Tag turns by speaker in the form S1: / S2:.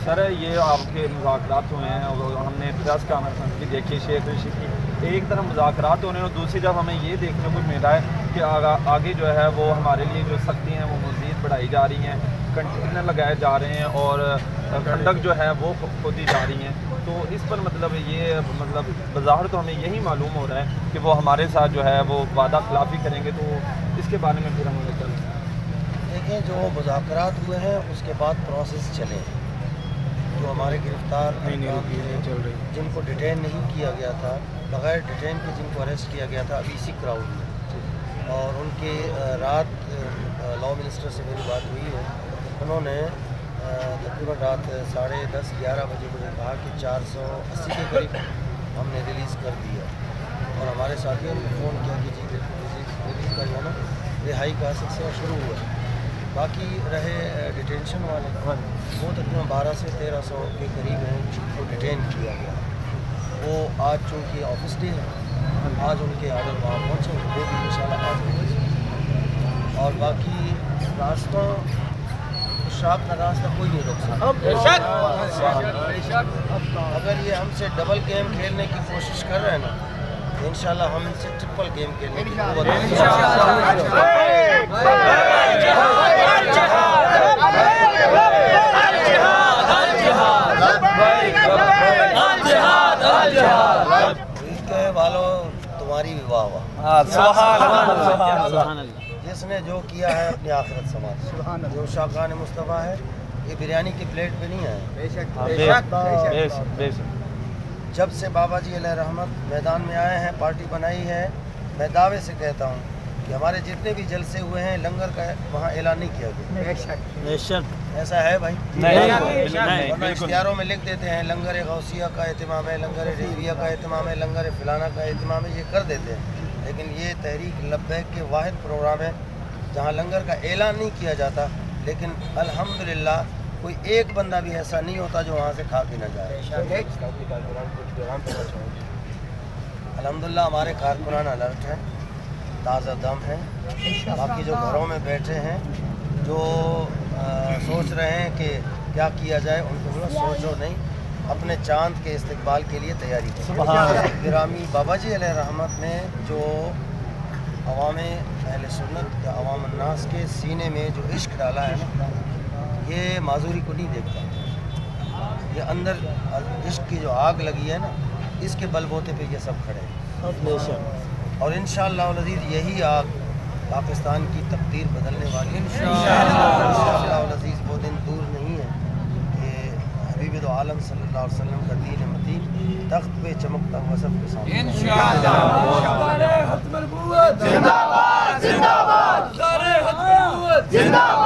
S1: سر یہ آپ کے مذاکرات ہوئے ہیں اور ہم نے پریس کانفرنس بھی دیکھی شیخ رشید کی، ایک طرف مذاکرات ہو رہے ہیں اور دوسری طرف ہمیں یہ دیکھنے کو مل رہا ہے کہ آگے جو ہے وہ ہمارے لیے جو سختیاں ہیں وہ مزید بڑھائی جا رہی ہیں، کنٹینر لگائے جا رہے ہیں اور کھندق جو ہے وہ کھودی جا رہی ہیں. تو اس پر مطلب یہ بظاہر تو ہمیں یہی معلوم ہو رہا ہے کہ وہ ہمارے ساتھ جو ہے وہ وعدہ خلافی کریں گے. تو اس کے بارے میں پھر ہم
S2: دیکھیں جو مذاکرات ہوئے ہیں اس کے بعد پروسیس چلے، جو ہمارے گرفتار جن کو ڈیٹین نہیں کیا گیا تھا، بغیر ڈیٹین کے جن کو اریسٹ کیا گیا تھا ابھی اسی کراؤڈ میں، اور ان کے رات لاء منسٹر سے میری بات ہوئی ہے، انہوں نے تقریباً رات 10:30-11 بجے مجھے کہا کہ 480 کے قریب ہم نے ریلیز کر دیا، اور ہمارے ساتھیوں نے فون کیا کہ جی ریلیز کا جو ہے نا رہائی کا سلسلہ شروع ہوا ہے. باقی رہے ڈیٹینشن والے وہ تقریباً 1200 سے 1300 کے قریب ہیں جن کو ڈیٹین کیا گیا. وہ آج چونکہ آفس ڈے ہے، آج ان کے آرڈر وہاں پہنچے، وہ بھی انشاءاللہ آج ہوں گے. اور باقی راستوں شاپ کا راستہ کوئی نہیں روک سکتا. اگر یہ ہم سے ڈبل گیم کھیلنے کی کوشش کر رہے ہیں نا، انشاءاللہ ہم ان سے ٹرپل گیم کھیلنے کی قوت والوں تمہاری بھی واہ واہ، جس نے جو کیا ہے اپنی آخرت سنوار. جو شاقان مصطفیٰ ہے یہ بریانی کی پلیٹ پہ نہیں آئے. جب سے بابا جی علیہ رحمت میدان میں آئے ہیں، پارٹی بنائی ہے، میں دعوے سے کہتا ہوں کہ ہمارے جتنے بھی جلسے ہوئے ہیں لنگر کا وہاں اعلان نہیں کیا گیا. ایسا ہے بھائی؟ اشتہاروں میں لکھ دیتے ہیں لنگر غوثیہ کا اہتمام ہے، لنگر رضویہ کا اہتمام ہے، لنگر فلانا کا اہتمام ہے، یہ کر دیتے ہیں. لیکن یہ تحریک لبیک کے واحد پروگرام ہے جہاں لنگر کا اعلان نہیں کیا جاتا، لیکن الحمدللہ کوئی ایک بندہ بھی ایسا نہیں ہوتا جو وہاں سے کھا بھی نہ جائے. الحمدللہ ہمارے کارکنان الرٹ ہیں، تازہ دم ہیں. باقی جو گھروں میں بیٹھے ہیں، جو سوچ رہے ہیں کہ کیا کیا جائے، ان کو بولو سوچو نہیں، اپنے چاند کے استقبال کے لیے تیاری کریں. گرامی بابا جی علیہ رحمت نے جو عوام اہل سنت یا عوام الناس کے سینے میں جو عشق ڈالا ہے نا، یہ معذوری کو نہیں دیکھتا. یہ اندر عشق کی جو آگ لگی ہے نا، اس کے بل بوتے پہ یہ سب کھڑے ہیں. اور انشاءاللہ العزیز یہی آگ پاکستان کی تقدیر بدلنے والی ہے. انشاءاللہ العزیز وہ دن دور نہیں ہے کہ حبیب دو عالم صلی اللہ علیہ وسلم کا دین متین تخت پہ چمکتا ہوا سب کے سامنے. انشاءاللہ.